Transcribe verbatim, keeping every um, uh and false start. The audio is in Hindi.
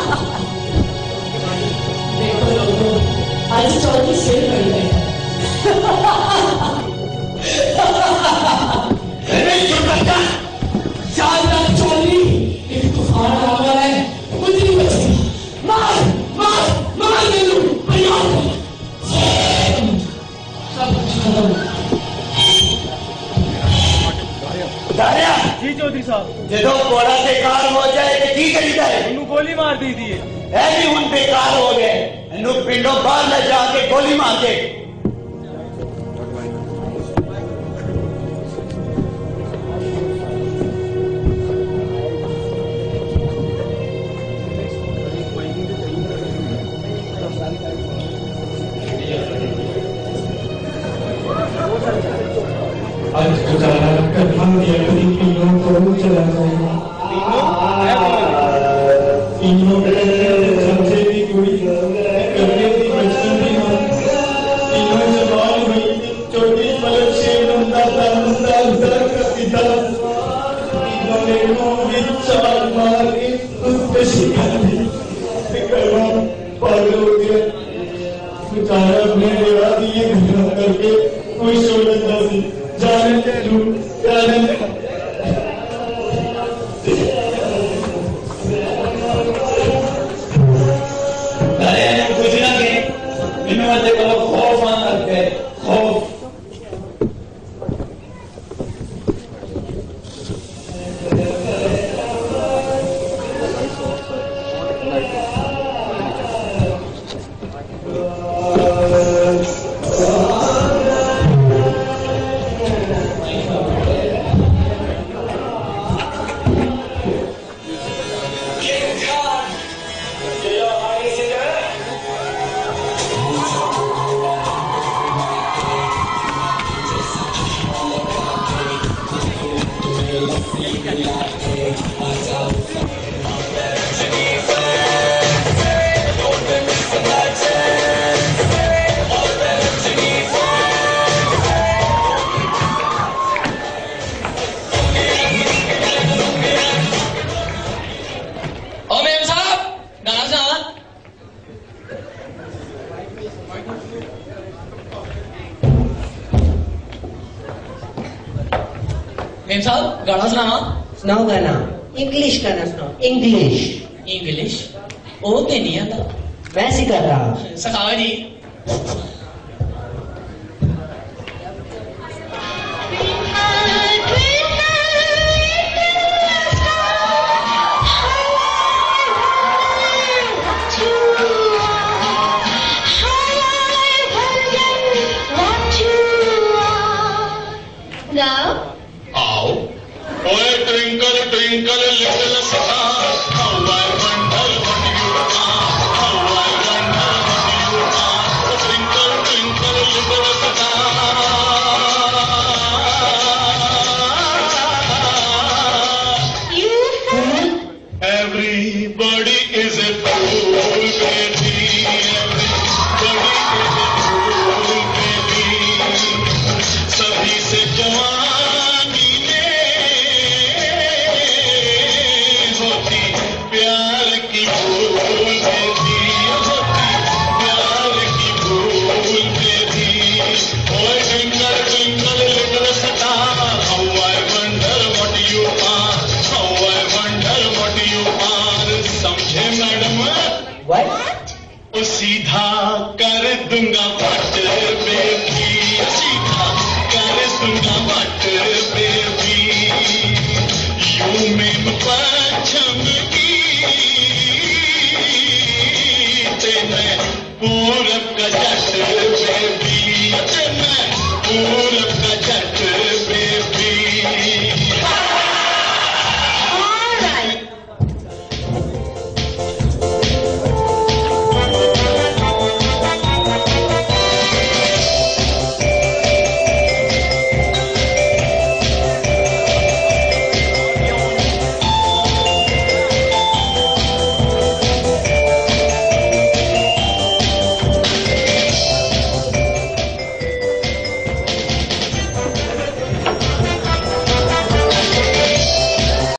देखो लोगों, आज चौथी सेल पड़ी है। अरे चुप कर, शानदार चोली, एक तूफान आ गया है, कुछ नहीं बचेगा। मार, मार, मार दे लूं, तैयार। सब कुछ खत्म। दारिया जी चौधरी साहब, जो घोड़ा बेकार हो जाए तो की करी जाए? उन्होंने गोली मार दी थी। ऐसी उन बेकार हो गए, इन्हों पिंडों बाहर ले जाके गोली मार दे। आज गुजारा करना दिया कभी तीनों को चला जाएगा। तीनों सबसे भी कोई करने की बचपन भी हो। तीनों जवान हुई, छोटी पलक से नंदा नंदा उधर का सीधा। तीनों ने भी चार मार के उसके शिकार दी। करवा पागल हो गया। गुजारा अपने देवा दिए घटना करके कोई शोरत ना सी। जाने चलू, जाने कुछ ना के इन बंदे को खौफ मान रखते हैं, खौफ। मेम साहब गाना सुनावा। सुनाओ गाना, इंग्लिश गाना सुनाओ। इंग्लिश इंग्लिश ओ ते नहीं आता, मैं सिखा रहा। सखावा जी। Twinkle, little star, how I wonder what you are, how I wonder what you are. Twinkle, twinkle, little star. You everybody is a fool, baby. Everybody is a fool, baby. सभी से जवानी प्यार की भूल बेबी, होती प्यार की भूल baby. Oh twinkle twinkle little star, how I wonder what you are, how I wonder what you are. समझे मैडम? What? ओ सीधा कर दूंगा पट बेबी, सीधा कर दूंगा पट बेबी। यू में पछम